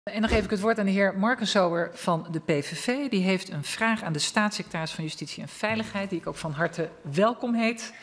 En dan geef ik het woord aan de heer Markensauer van de PVV. Die heeft een vraag aan de staatssecretaris van Justitie en Veiligheid, die ik ook van harte welkom heet.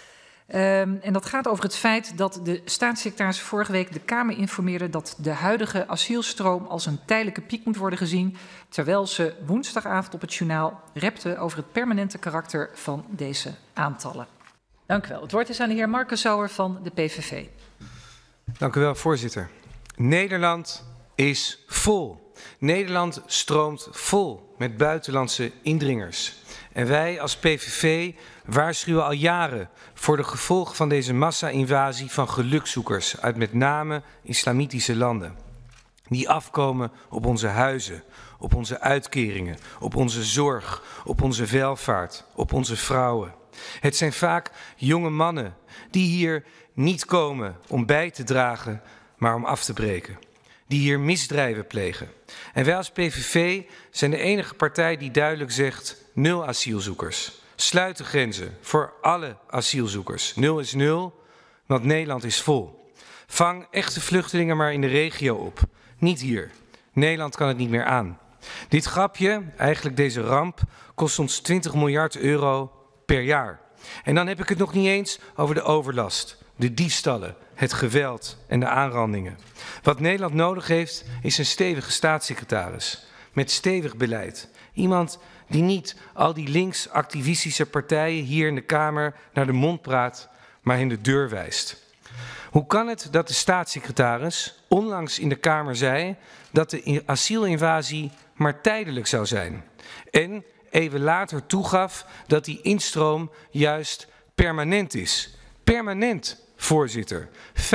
En dat gaat over het feit dat de staatssecretaris vorige week de Kamer informeerde dat de huidige asielstroom als een tijdelijke piek moet worden gezien, terwijl ze woensdagavond op het journaal repte over het permanente karakter van deze aantallen. Dank u wel. Het woord is aan de heer Markensauer van de PVV. Dank u wel, voorzitter. Nederland is vol. Nederland stroomt vol met buitenlandse indringers. En wij als PVV waarschuwen al jaren voor de gevolgen van deze massa-invasie van gelukzoekers uit met name islamitische landen. Die afkomen op onze huizen, op onze uitkeringen, op onze zorg, op onze welvaart, op onze vrouwen. Het zijn vaak jonge mannen die hier niet komen om bij te dragen, maar om af te breken. Die hier misdrijven plegen. En wij als PVV zijn de enige partij die duidelijk zegt: 0 asielzoekers. Sluit de grenzen voor alle asielzoekers. 0 is 0, want Nederland is vol. Vang echte vluchtelingen maar in de regio op. Niet hier. Nederland kan het niet meer aan. Dit grapje, eigenlijk deze ramp, kost ons 20 miljard euro per jaar. En dan heb ik het nog niet eens over de overlast, de diefstallen, het geweld en de aanrandingen. Wat Nederland nodig heeft, is een stevige staatssecretaris met stevig beleid. Iemand die niet al die links-activistische partijen hier in de Kamer naar de mond praat, maar hen de deur wijst. Hoe kan het dat de staatssecretaris onlangs in de Kamer zei dat de asielinvasie maar tijdelijk zou zijn? En even later toegaf dat die instroom juist permanent is. Permanent, voorzitter.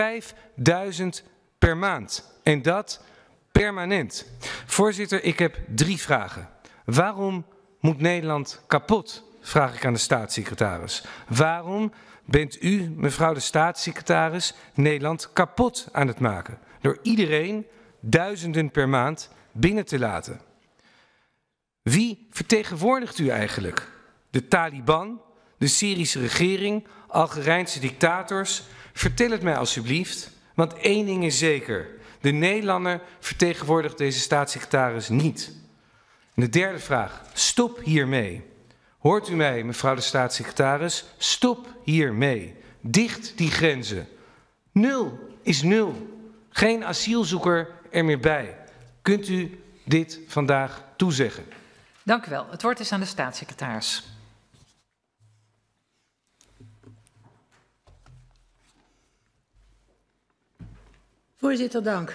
5000 per maand. En dat permanent. Voorzitter, ik heb 3 vragen. Waarom moet Nederland kapot? Vraag ik aan de staatssecretaris. Waarom bent u, mevrouw de staatssecretaris, Nederland kapot aan het maken? Door iedereen duizenden per maand binnen te laten. Wie vertegenwoordigt u eigenlijk? De Taliban, de Syrische regering, Algerijnse dictators? Vertel het mij alsjeblieft, want één ding is zeker. De Nederlander vertegenwoordigt deze staatssecretaris niet. En de 3e vraag, stop hiermee. Hoort u mij, mevrouw de staatssecretaris? Stop hiermee. Dicht die grenzen. 0 is 0. Geen asielzoeker er meer bij. Kunt u dit vandaag toezeggen? Dank u wel. Het woord is aan de staatssecretaris. Voorzitter, dank.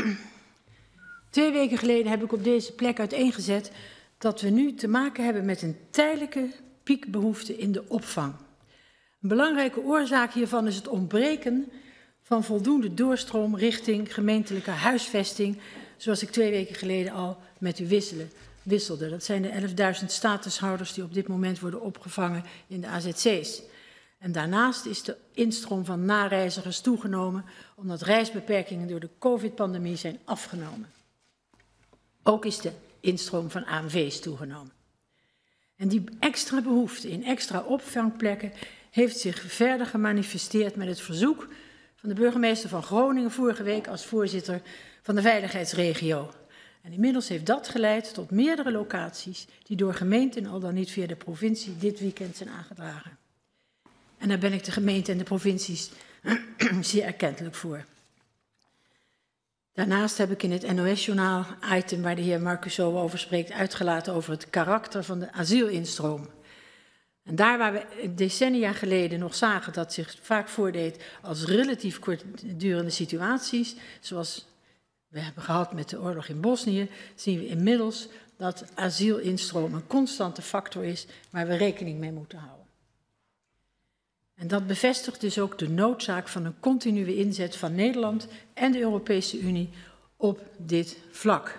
2 weken geleden heb ik op deze plek uiteengezet dat we nu te maken hebben met een tijdelijke piekbehoefte in de opvang. Een belangrijke oorzaak hiervan is het ontbreken van voldoende doorstroom richting gemeentelijke huisvesting, zoals ik 2 weken geleden al met u wisselde. Dat zijn de 11.000 statushouders die op dit moment worden opgevangen in de AZC's. En daarnaast is de instroom van nareizigers toegenomen omdat reisbeperkingen door de COVID-pandemie zijn afgenomen. Ook is de instroom van AMV's toegenomen. En die extra behoefte in extra opvangplekken heeft zich verder gemanifesteerd met het verzoek van de burgemeester van Groningen vorige week als voorzitter van de veiligheidsregio. En inmiddels heeft dat geleid tot meerdere locaties die door gemeenten, al dan niet via de provincie, dit weekend zijn aangedragen. En daar ben ik de gemeente en de provincies zeer erkentelijk voor. Daarnaast heb ik in het NOS-journaal item waar de heer Marcusau over spreekt uitgelaten over het karakter van de asielinstroom. En daar waar we decennia geleden nog zagen dat zich vaak voordeed als relatief kortdurende situaties, zoals we hebben gehad met de oorlog in Bosnië, zien we inmiddels dat asielinstroom een constante factor is waar we rekening mee moeten houden. En dat bevestigt dus ook de noodzaak van een continue inzet van Nederland en de Europese Unie op dit vlak.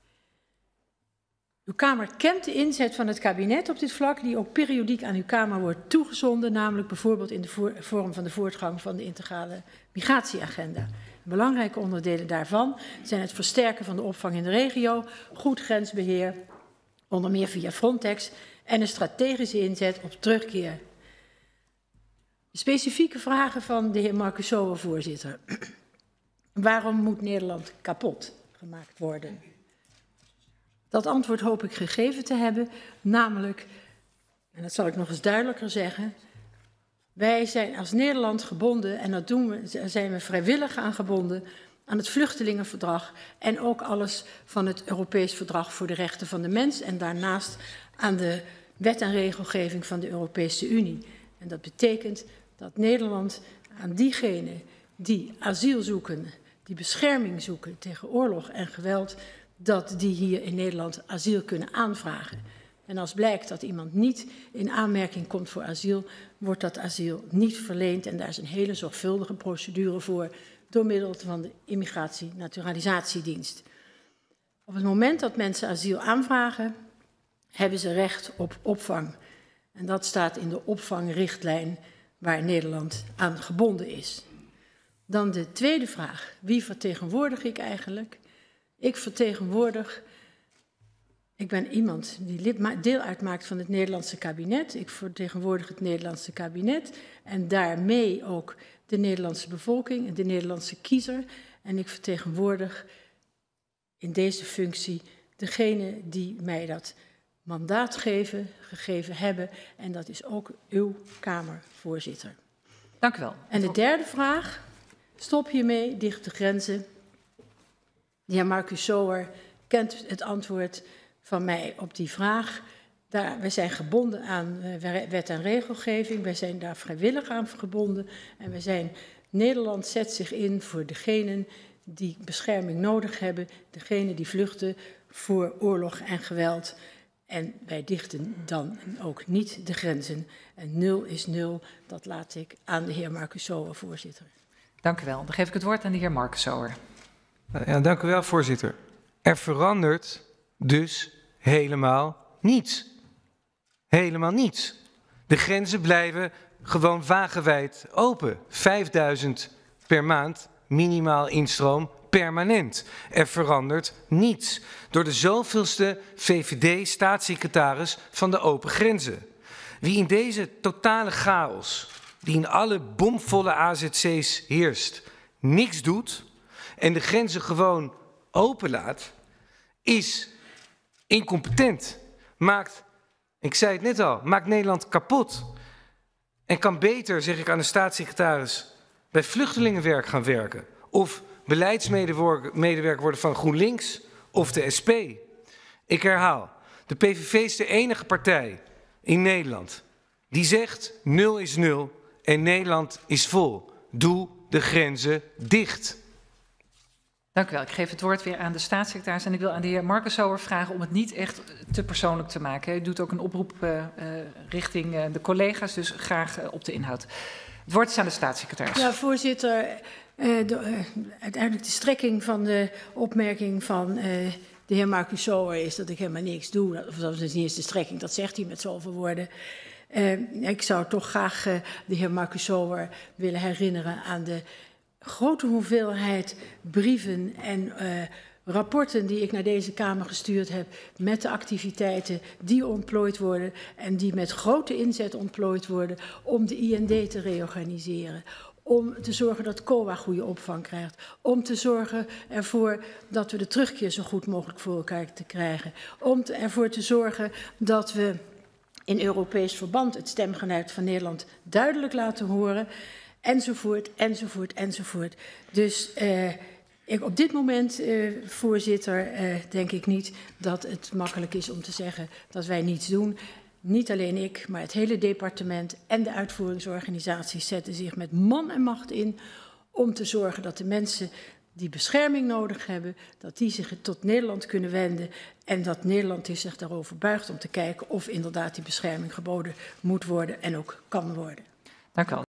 Uw Kamer kent de inzet van het kabinet op dit vlak, die ook periodiek aan uw Kamer wordt toegezonden, namelijk bijvoorbeeld in de vorm van de voortgang van de integrale migratieagenda. Belangrijke onderdelen daarvan zijn het versterken van de opvang in de regio, goed grensbeheer, onder meer via Frontex, en een strategische inzet op terugkeer. Specifieke vragen van de heer Marcusau, voorzitter. Waarom moet Nederland kapot? gemaakt worden? Dat antwoord hoop ik gegeven te hebben, namelijk, en dat zal ik nog eens duidelijker zeggen, wij zijn als Nederland gebonden, en dat doen we, zijn we vrijwillig aan gebonden, aan het Vluchtelingenverdrag en ook alles van het Europees Verdrag voor de Rechten van de Mens en daarnaast aan de wet en regelgeving van de Europese Unie. En dat betekent dat Nederland aan diegenen die asiel zoeken, die bescherming zoeken tegen oorlog en geweld, dat die hier in Nederland asiel kunnen aanvragen. En als blijkt dat iemand niet in aanmerking komt voor asiel, wordt dat asiel niet verleend. En daar is een hele zorgvuldige procedure voor door middel van de Immigratie-Naturalisatiedienst. Op het moment dat mensen asiel aanvragen, hebben ze recht op opvang. En dat staat in de opvangrichtlijn waar Nederland aan gebonden is. Dan de tweede vraag. Wie vertegenwoordig ik eigenlijk? Ik vertegenwoordig... Ik ben iemand die deel uitmaakt van het Nederlandse kabinet. Ik vertegenwoordig het Nederlandse kabinet en daarmee ook de Nederlandse bevolking en de Nederlandse kiezer. En ik vertegenwoordig in deze functie degene die mij dat mandaat gegeven hebben. En dat is ook uw Kamervoorzitter. Dank u wel. En de derde vraag, stop hiermee, dicht de grenzen. De heer Marcus Sower kent het antwoord van mij op die vraag. Wij zijn gebonden aan wet en regelgeving. Wij zijn daar vrijwillig aan gebonden. En Nederland zet zich in voor degenen die bescherming nodig hebben. Degenen die vluchten voor oorlog en geweld. En wij dichten dan ook niet de grenzen. En 0 is 0. Dat laat ik aan de heer Marcus Sower, voorzitter. Dank u wel. Dan geef ik het woord aan de heer Marcus Sower. Ja, dank u wel, voorzitter. Er verandert dus helemaal niets. Helemaal niets. De grenzen blijven gewoon wagenwijd open. 5000 per maand, minimaal instroom, permanent. Er verandert niets. Door de zoveelste VVD-staatssecretaris van de open grenzen. Wie in deze totale chaos, die in alle bomvolle AZC's heerst, niks doet en de grenzen gewoon openlaat, is incompetent. Ik zei het net al, maakt Nederland kapot. En kan beter, zeg ik aan de staatssecretaris, bij vluchtelingenwerk gaan werken. Of beleidsmedewerker worden van GroenLinks of de SP. Ik herhaal, de PVV is de enige partij in Nederland die zegt 0 is 0 en Nederland is vol. Doe de grenzen dicht. Dank u wel. Ik geef het woord weer aan de staatssecretaris. En ik wil aan de heer Marcus Sower vragen om het niet echt te persoonlijk te maken. U doet ook een oproep richting de collega's, dus graag op de inhoud. Het woord is aan de staatssecretaris. Ja, voorzitter. Uiteindelijk de strekking van de opmerking van de heer Marcus Sower is dat ik helemaal niks doe. Of dat is niet eens de strekking, dat zegt hij met zoveel woorden. Ik zou toch graag de heer Marcus Sower willen herinneren aan de grote hoeveelheid brieven en rapporten die ik naar deze Kamer gestuurd heb met de activiteiten die ontplooid worden en die met grote inzet ontplooid worden om de IND te reorganiseren. Om te zorgen dat COA goede opvang krijgt. Om te zorgen ervoor dat we de terugkeer zo goed mogelijk voor elkaar te krijgen. Om ervoor te zorgen dat we in Europees verband het stemgeluid van Nederland duidelijk laten horen. Enzovoort, enzovoort, enzovoort. Dus op dit moment, voorzitter, denk ik niet dat het makkelijk is om te zeggen dat wij niets doen. Niet alleen ik, maar het hele departement en de uitvoeringsorganisaties zetten zich met man en macht in om te zorgen dat de mensen die bescherming nodig hebben, dat die zich tot Nederland kunnen wenden en dat Nederland zich daarover buigt om te kijken of inderdaad die bescherming geboden moet worden en ook kan worden. Dank u wel.